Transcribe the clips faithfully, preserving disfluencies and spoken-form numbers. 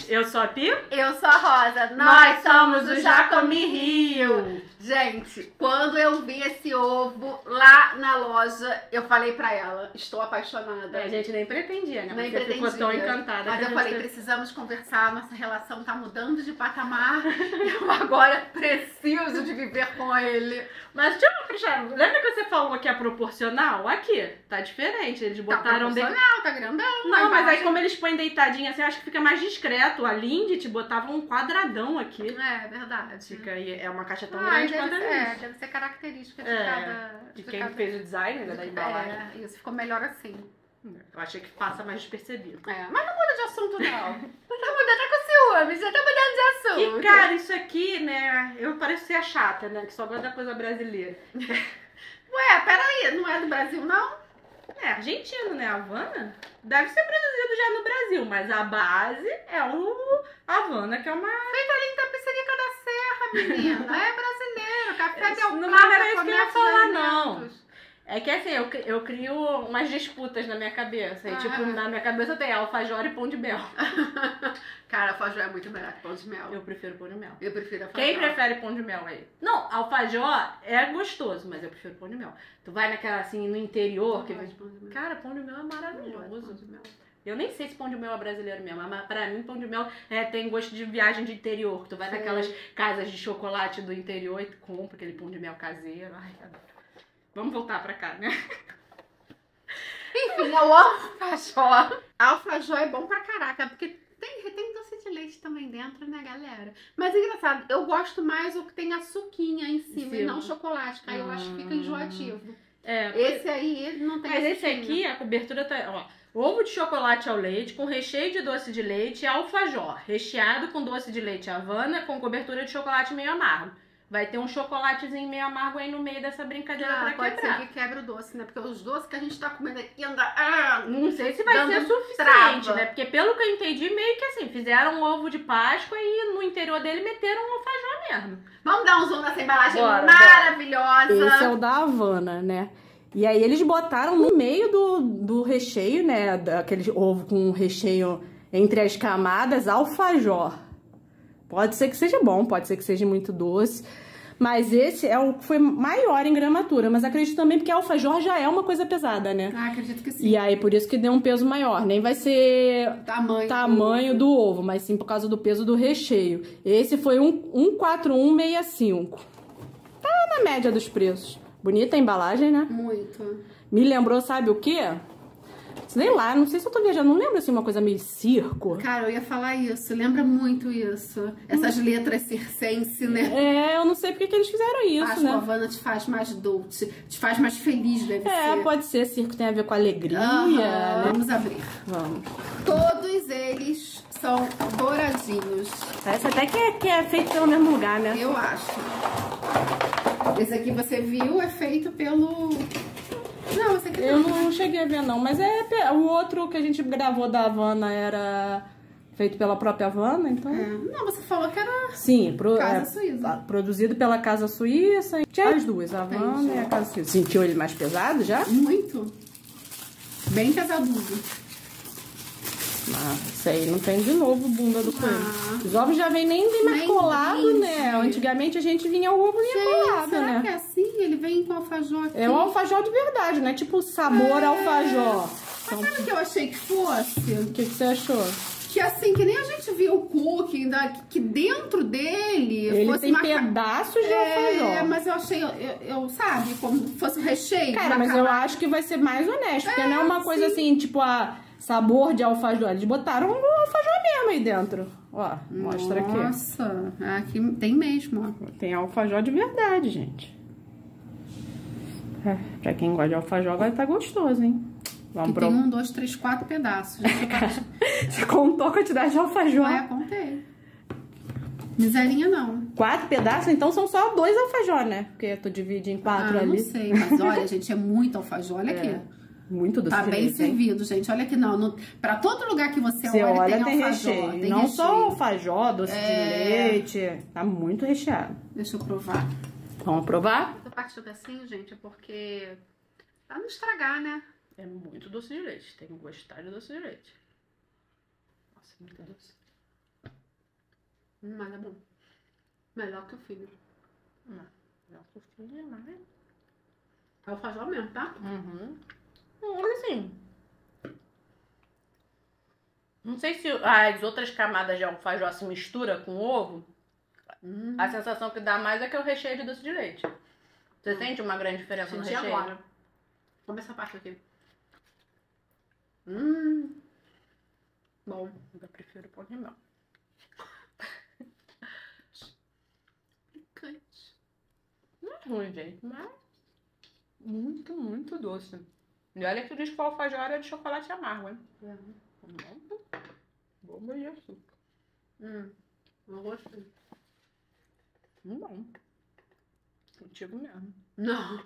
Eu sou a Pi. Eu sou a Rosa. Nós, Nós somos somos o o Jacomi Rio. Gente, quando eu vi esse ovo lá na loja, eu falei pra ela, estou apaixonada. É, a gente nem pretendia, né? Nem Você pretendia. ficou tão encantada. Mas que eu a falei, gente... precisamos conversar, nossa relação tá mudando de patamar. Eu agora preciso de viver com ele. Mas deixa eu puxar. Lembra que você falou que é proporcional? Aqui, tá diferente. Eles Tá botaram... de- proporcional, tá grandão. Não, mas aí imagem- como eles põem deitadinho assim, eu acho que fica mais discreto. A Lindt botava um quadradão aqui. É, verdade. Fica aí, é uma caixa tão Ah, grande deve quanto a ser, é, Lindt. deve ser característica de É, cada... de de quem cada- fez o design, né, da embalagem. É, isso ficou melhor assim. Eu achei que passa mais despercebido. É, mas não muda de assunto, não. Não tá mudando, tá com ciúme, já tá mudando de assunto. E, cara, isso aqui, né, eu pareço ser a chata, né, que só gosta da coisa brasileira. Ué, peraí, não é do Brasil, não? É argentino, né, Havana? Deve ser produzido já no Brasil, mas a base é o Havana, que é uma... Feito ali em Tapicerica da Serra, menina. É brasileiro, café Isso, Del não Prata, era isso que eu ia comércio de falar, não. alimentos. É que assim, eu, eu crio umas disputas na minha cabeça. E, Ah. tipo, na minha cabeça tem alfajor e pão de mel. Cara, alfajor é muito melhor que pão de mel. Eu prefiro pão de mel. Eu prefiro alfajor. Quem prefere pão de mel aí? Não, alfajor é gostoso, mas eu prefiro pão de mel. Tu vai naquela, assim, no interior... que Eu gosto de pão de mel. Cara, pão de mel é Eu gosto de maravilhoso. pão de mel. Eu nem sei se pão de mel é brasileiro mesmo, mas pra mim pão de mel é, tem gosto de viagem de interior. Tu vai Sei. naquelas casas de chocolate do interior e tu compra aquele pão de mel caseiro. Ai, adoro. Vamos voltar pra cá, né? Enfim, eu amo alfajor. Alfajor é bom pra caraca, porque tem, tem doce de leite também dentro, né, galera? Mas é engraçado, eu gosto mais o que tem açuquinha em cima Sim. e não chocolate, que aí eu acho que fica enjoativo. É, Esse aí, ele não tem mas esse açuquinha. aqui, a cobertura tá, ó, ovo de chocolate ao leite com recheio de doce de leite e alfajor, recheado com doce de leite Havana com cobertura de chocolate meio amargo. Vai ter um chocolatezinho meio amargo aí no meio dessa brincadeira Ah, pra pode quebrar. ser que quebra o doce, né? Porque os doces que a gente tá comendo aqui ainda... Ah, Não sei se vai dando ser suficiente, trava. né? Porque pelo que eu entendi, meio que assim, fizeram um ovo de Páscoa e no interior dele meteram um alfajor mesmo. Vamos dar um zoom nessa embalagem Bora, maravilhosa. Esse é o da Havana, né? E aí eles botaram no meio do, do recheio, né? Daquele ovo com recheio entre as camadas, alfajor. Pode ser que seja bom, pode ser que seja muito doce. Mas esse é o que foi maior em gramatura. Mas acredito também porque alfajor já é uma coisa pesada, né? Ah, acredito que sim. E aí por isso que deu um peso maior. Nem vai ser Tamanho. tamanho do ovo, mas sim por causa do peso do recheio. Esse foi um, um quatro um seis cinco. Tá na média dos preços. Bonita a embalagem, né? Muito. Me lembrou, sabe o quê? Sei lá, não sei se eu tô viajando, não lembro assim, uma coisa meio circo. Cara, eu ia falar isso, lembra muito isso. Essas letras circense, né? É, eu não sei porque que eles fizeram isso, Acho que né? a Havana te faz mais doce, te faz mais feliz, deve É, ser. pode ser, circo tem a ver com alegria, Aham, né? Vamos abrir. Vamos. Todos eles são douradinhos, Parece até que é, que é feito pelo mesmo lugar, né? eu acho. Esse aqui você viu é feito pelo... Não, esse aqui Eu não. não cheguei a ver, não. Mas é pe- o outro que a gente gravou da Havana era feito pela própria Havana, então... É. Não, você falou que era Sim, pro, Casa é, Suíça. produzido pela Casa Suíça. Tinha as duas, a Havana Entendi. e a Casa Suíça. Sentiu ele mais pesado já? muito. Bem pesadudo. Ah, isso aí não tem de novo bunda do coelho. Ah. Os ovos já vem nem, nem mais Nem colado, brinde. né? Antigamente a gente vinha o ovo vinha colado, será né? que é assim? Ele vem com alfajor aqui? É um alfajor de verdade, né? Tipo sabor É. alfajor. Então, Mas sabe o que eu achei que fosse? o que, que você achou? Que assim, que nem a gente viu o cookie, da, que dentro dele Ele fosse tem uma... ca- pedaços de É, alfajor. mas eu achei, eu, eu, sabe, como fosse o recheio. Cara, uma mas eu camada. acho que vai ser mais honesto, porque É, não é uma coisa sim. assim, tipo, a sabor de alfajor. Eles botaram um alfajor mesmo aí dentro. Ó, mostra aqui. Nossa, aqui tem mesmo, ó. Tem alfajor de verdade, gente. É, pra quem gosta de alfajor, vai estar gostoso, hein? Vamos Que pro... tem um, dois, três, quatro pedaços. Você contou a quantidade de alfajor? É, contei. Miserinha não. Quatro pedaços? Então são só dois alfajor, né? Porque tu divide em quatro Ah, ali. não sei, mas olha, gente, é muito alfajor. Olha É. aqui. Muito doce Tá de bem leite, hein? servido, gente. Olha aqui, não. No, pra todo lugar que você, Você olha, olha, tem, tem alfajor. recheio. Tem Não recheio. só alfajor, doce É. de leite. Tá muito recheado. Deixa eu provar. Vamos provar? Essa parte do pedacinho, gente, é porque... Pra não estragar, né? É muito doce de leite. Tem que gostar de doce de leite. Nossa, muito doce. Hum, mas é bom. Melhor que o filho. Não, melhor que o filho é mais. É o alfajor mesmo, tá? Uhum. Hum, assim. Não sei se as outras camadas de alfajor se misturam com ovo. Hum. A sensação que dá mais é que é o recheio de doce de leite. Você hum. sente uma grande diferença Senti no recheio? Agora. Come essa parte aqui. Hum. Bom. Eu prefiro pão de mel. Picante. Não é ruim, gente, mas muito, muito doce. E olha que diz que o alfajor é de chocolate amargo, hein? É. Bomba de açúcar. Hum. Não gostei. Hum, bom. Contigo mesmo. Não.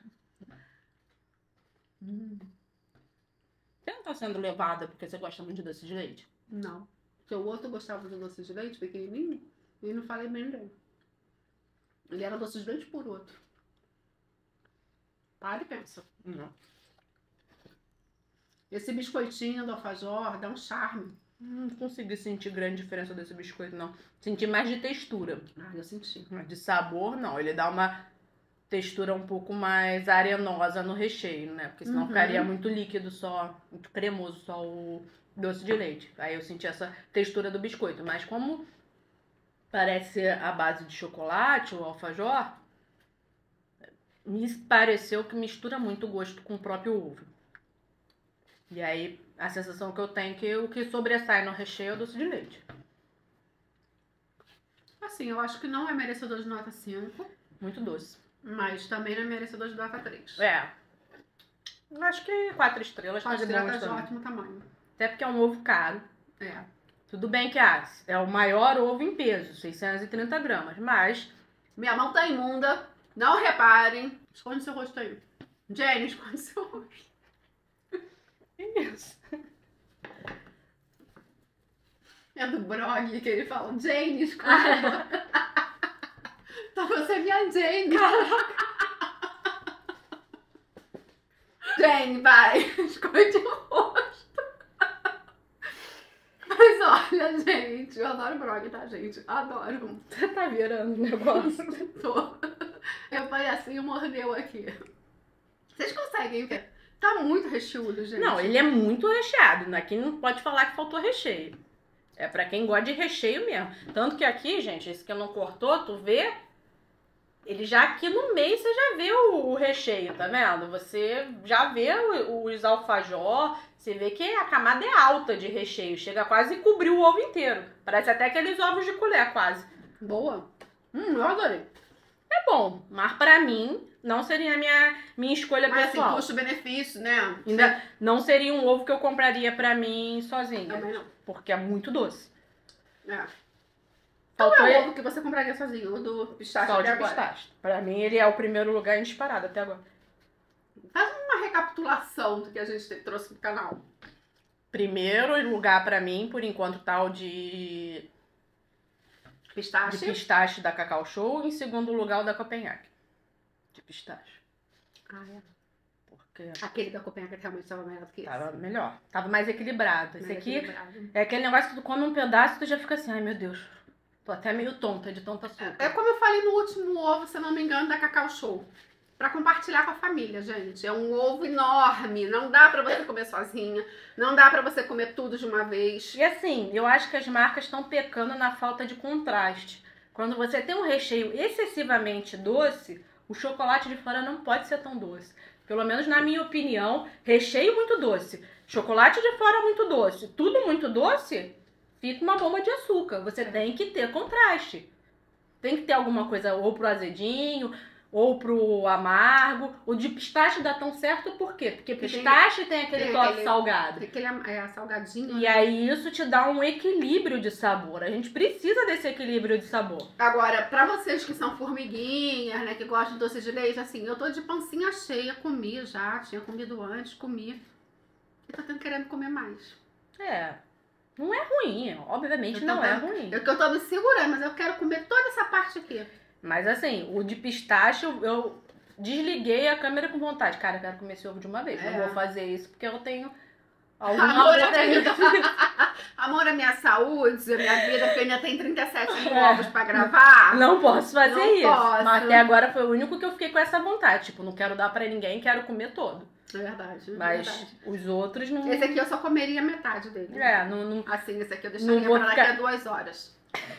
hum. Você não tá sendo levada porque você gosta muito de doce de leite? Não. Porque o outro gostava de doce de leite, pequenininho, e não falei bem dele. Ele era doce de leite por outro. Para e pensa. Não. Esse biscoitinho do alfajor dá um charme. Não consegui sentir grande diferença desse biscoito, não. Senti mais de textura. Ah, eu senti. Mas de sabor, não. Ele dá uma textura um pouco mais arenosa no recheio, né? Porque senão Uhum. ficaria muito líquido só, muito cremoso só o doce de leite. Aí eu senti essa textura do biscoito. Mas como parece ser a base de chocolate, o alfajor, me pareceu que mistura muito o gosto com o próprio ovo. E aí, a sensação que eu tenho é que o que sobressai no recheio é o doce de leite. Assim, eu acho que não é merecedor de nota cinco, Muito doce. mas também não é merecedor de nota três. É. Eu acho que quatro estrelas tá Quatro de bom estrelas de também. ótimo tamanho. Até porque é um ovo caro. É. Tudo bem que ah, é o maior ovo em peso, seiscentos e trinta gramas. Mas, Minha mão tá imunda. Não reparem. Esconde seu rosto aí. Jenny, esconde seu rosto. isso. É do Brog que ele fala, Jane, esconde. Então você é minha Jane. Jane, vai. Esconde o rosto. Mas olha, gente, eu adoro Brog, tá, gente? Adoro. Você tá virando o negócio. Tô. Eu falei assim e mordeu aqui. Vocês conseguem ver? Tá muito recheado, gente. Não, ele é muito recheado. Aqui não pode falar que faltou recheio. É pra quem gosta de recheio mesmo. Tanto que aqui, gente, esse que não cortou, tu vê... Ele já aqui no meio, você já vê o, o recheio, tá vendo? Você já vê o, os alfajor, você vê que a camada é alta de recheio. Chega quase a cobrir o ovo inteiro. Parece até aqueles ovos de colher, quase. Boa. Hum, eu adorei. É bom, mas pra mim não seria a minha, minha escolha Mas assim, pessoal. custo-benefício, né? Ainda não seria um ovo que eu compraria pra mim sozinha. Também não. Porque é muito doce. É. Qual Faltou é o ele- ovo que você compraria sozinho? O do pistache Só até de agora? pistache. Pra mim ele é o primeiro lugar em disparado até agora. Faz uma recapitulação do que a gente te- trouxe pro canal. Primeiro lugar pra mim, por enquanto, tá o de, de Pistache. pistache da Cacau Show. Em segundo lugar, o da Copenhague. De pistache. Ah, é. Porque Aquele da Copenhague realmente estava melhor do que esse. tava melhor. Tava mais equilibrado. Esse Mais aqui equilibrado. é aquele negócio que tu come um pedaço e tu já fica assim, ai meu Deus. Tô até meio tonta de tanto açúcar. É como eu falei no último ovo, se eu não me engano, da Cacau Show. Pra compartilhar com a família, gente. É um ovo enorme. Não dá pra você comer sozinha. Não dá pra você comer tudo de uma vez. E assim, eu acho que as marcas estão pecando na falta de contraste. Quando você tem um recheio excessivamente doce, o chocolate de fora não pode ser tão doce. Pelo menos na minha opinião, recheio muito doce, chocolate de fora muito doce, tudo muito doce, fica uma bomba de açúcar. Você tem que ter contraste. Tem que ter alguma coisa ou pro azedinho, ou pro amargo. O de pistache dá tão certo por quê? Porque Porque tem- pistache tem aquele tem toque aquele- salgado. Aquele é salgadinho. E aí isso te dá um equilíbrio de sabor. A gente precisa desse equilíbrio de sabor. Agora, pra vocês que são formiguinhas, né, que gostam de doce de leite, assim, eu tô de pancinha cheia, comi já, tinha comido antes, comi. E tô tendo querendo comer mais. É, não é ruim, obviamente Eu tô não é dando- ruim. Eu que eu tô me segurando, mas eu quero comer toda essa parte aqui. Mas assim, o de pistache eu, eu desliguei a câmera com vontade. Cara, eu quero comer esse ovo de uma vez. É. Não vou fazer isso porque eu tenho Amor alguma é outra... minha... Amor é minha saúde. saúde, a minha vida, porque eu ainda tenho trinta e sete mil ovos pra gravar. Não posso fazer Não isso. posso. Mas até agora foi o único que eu fiquei com essa vontade. Tipo, não quero dar pra ninguém, quero comer todo. É verdade, é Mas verdade. os outros não... Esse aqui eu só comeria metade dele. É, não... não... Assim, esse aqui eu deixaria Não vou pra daqui ficar- a duas horas.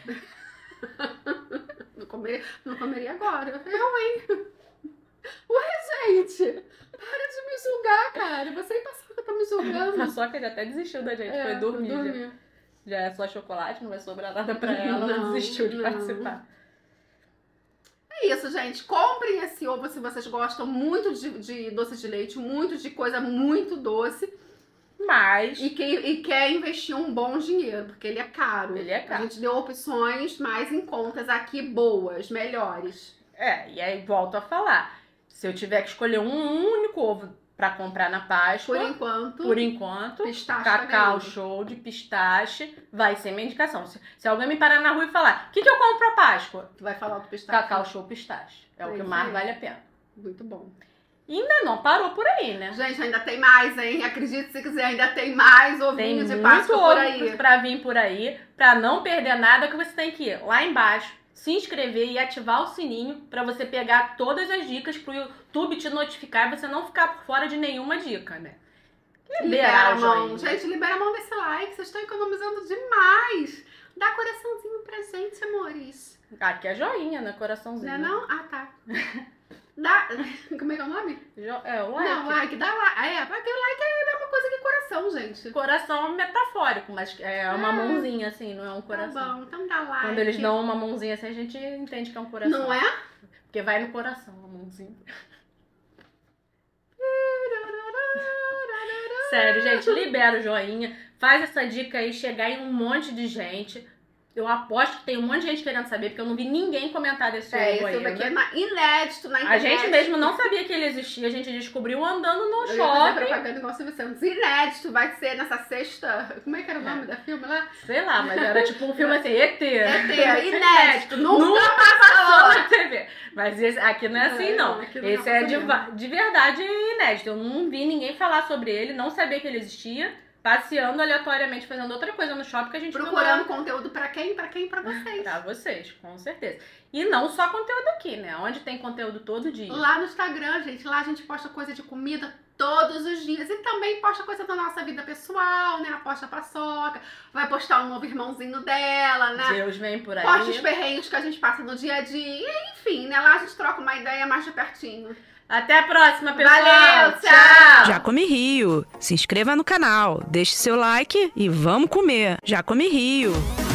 Não comeria, não comeria agora. Eu, hein? Ué, gente, para de me julgar, cara. Você e Paçoca tá me julgando. A Soca já até desistiu da gente, É, foi dormir. foi Já, dormir. já é só chocolate, não vai sobrar nada pra ela. Ela Não, desistiu de não. participar. É isso, gente. Comprem esse ovo se vocês gostam muito de, de doce de leite, muito de coisa muito doce. Mas... E, que, e quer investir um bom dinheiro, porque ele é caro. Ele é caro. A gente deu opções mais em contas aqui, boas, melhores. É, e aí volto a falar. Se eu tiver que escolher um único ovo pra comprar na Páscoa, Por enquanto, por enquanto, pistache tá Cacau ganhando. Show de pistache vai ser minha indicação. Se, se alguém me parar na rua e falar, o que, que eu compro pra Páscoa? Tu vai falar do pistache. Cacau Show pistache. É o É que isso mais aí. vale a pena. Muito bom. E ainda não parou por aí, né? Gente, ainda tem mais, hein? Acredite se quiser, ainda tem mais Tem ovinhos de muito Páscoa por ovo aí. pra vir por aí, pra não perder nada, que você tem que ir lá embaixo, se inscrever e ativar o sininho pra você pegar todas as dicas pro YouTube te notificar e você não ficar por fora de nenhuma dica, né? Libera a o mão. joinha. Gente, libera a mão desse like. Vocês estão economizando demais. Dá coraçãozinho pra gente, amores. Aqui é joinha, né? Coraçãozinho. Não é não? Ah, tá. Dá... Como é que é o nome? Jo- É, o like. Não, like. Dá like. É, porque like é a mesma coisa que coração, gente. Coração metafórico, mas é uma Ah. mãozinha assim, não é um Tá coração. bom, então dá like. Quando eles dão uma mãozinha assim, a gente entende que é um coração. Não é? Porque vai no coração a mãozinha. Sério, gente, libera o joinha. Faz essa dica aí chegar em um monte de gente. Eu aposto que tem um monte de gente querendo saber, porque eu não vi ninguém comentar desse É, ovo esse ovo ainda. aqui é na- inédito na A internet. gente mesmo não sabia que ele existia, a gente descobriu andando no Eu ia fazer shopping. propaganda igual o Silvio Santos. Inédito, vai ser nessa sexta... Como é que era o nome da filme lá? Sei lá, mas era tipo um filme assim, E T. É ter, inédito. Nunca Nunca passou na T V. Mas esse, aqui não é assim, É, não. aqui não Esse é é de, mesmo. va- de verdade inédito. Eu não vi ninguém falar sobre ele, não sabia que ele existia. Passeando aleatoriamente, fazendo outra coisa no shopping que a gente viu Procurando lá. conteúdo pra quem? Pra quem? Pra vocês. Pra vocês, com certeza. E não só conteúdo aqui, né? Onde tem conteúdo todo dia. Lá no Instagram, gente, lá a gente posta coisa de comida todos os dias. E também posta coisa da nossa vida pessoal, né? Aposta Paçoca. Vai postar um novo irmãozinho dela, né? Deus vem por aí. Posta os perrengues que a gente passa no dia a dia. E, enfim, né? Lá a gente troca uma ideia mais de pertinho. Até a próxima, pessoal. Valeu, tchau. Já Come Rio. Se inscreva no canal, deixe seu like e vamos comer. Já Come Rio.